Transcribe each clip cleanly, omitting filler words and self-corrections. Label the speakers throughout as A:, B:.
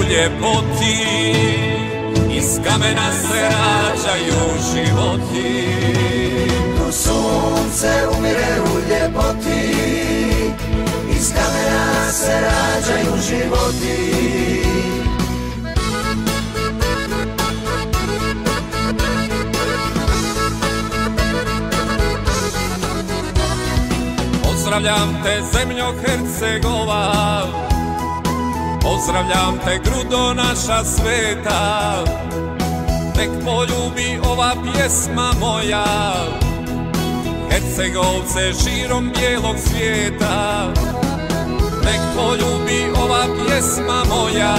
A: ljepoti, iz kamena se rađaju životi.
B: Tu sunce umire u ljepoti, iz kamena se rađaju životi.
A: Pozdravljam te, zemljo Hercegova, pozdravljam te, grudo naša sveta. Nek poljubi ova pjesma moja Hercegovce širom bijelog svijeta. Nek poljubi ova pjesma moja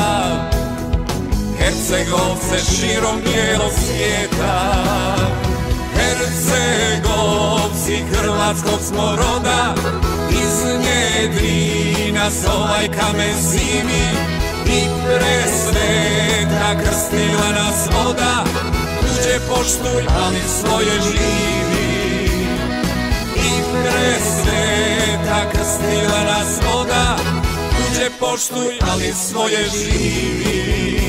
A: Hercegovce širom bijelog svijeta. Hercegovci hrvatskog smo roda, iz nje Drina s ovaj kamen zimi i presveta krstila nas voda. Tuđe poštuj, ali svoje živi. I presveta krstila nas voda. Tuđe poštuj, ali svoje živi.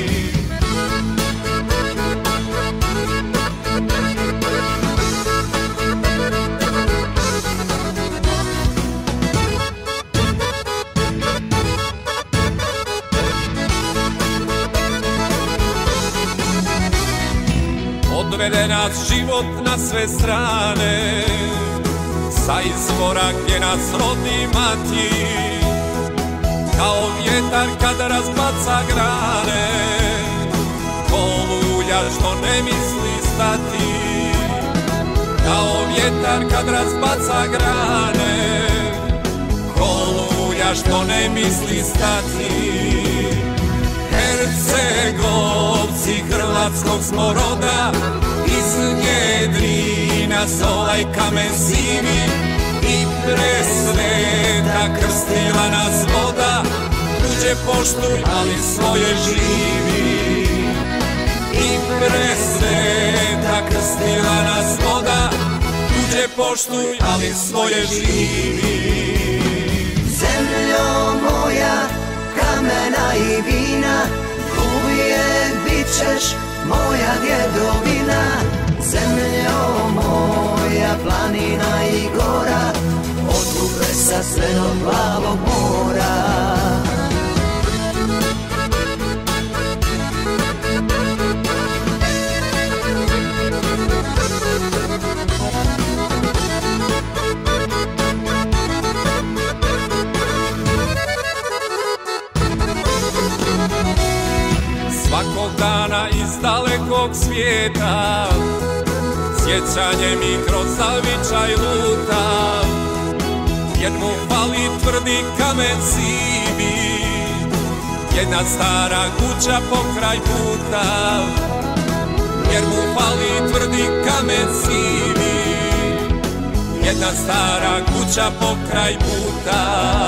A: Odvede nas život na sve strane, sa izvora gdje nas rodi mati. Kao vjetar kada razbaca grane, ko oluja što ne misli stati. Kao vjetar kad razbaca grane, ko oluja što ne misli stati. Hercegovci hrvatskog smo roda, iz nje Drina s ovaj kamen zimi i presveta krstila nas voda. Tuđe poštuj, ali svoje živi. I presveta krstila nas voda. Tuđe poštuj, ali svoje živi.
B: Zemljo moja, kamena i vina, uvijek bit ćeš moja djedovina. Zemljo moja, planina i gora, od Kupresa sve do Plavog mora.
A: Svakog dana iz dalekog svijeta sjećanje mi kroz zavičaj luta. Jer mu fali tvrdi kamen sivi, jedna stara kuća pokraj puta. Jer mu fali tvrdi kamen sivi, jedna stara kuća pokraj puta.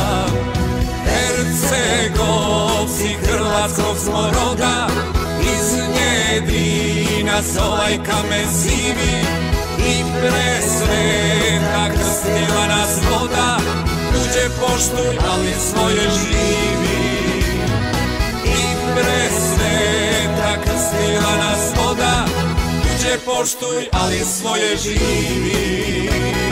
A: Hercegovci hrvatskog smo roda, iz nje Drina s ovaj kamen zimi i presveta krstila nas voda. Tuđe poštuj, ali svoje živi. I presveta krstila nas voda. Tuđe poštuj, ali svoje živi.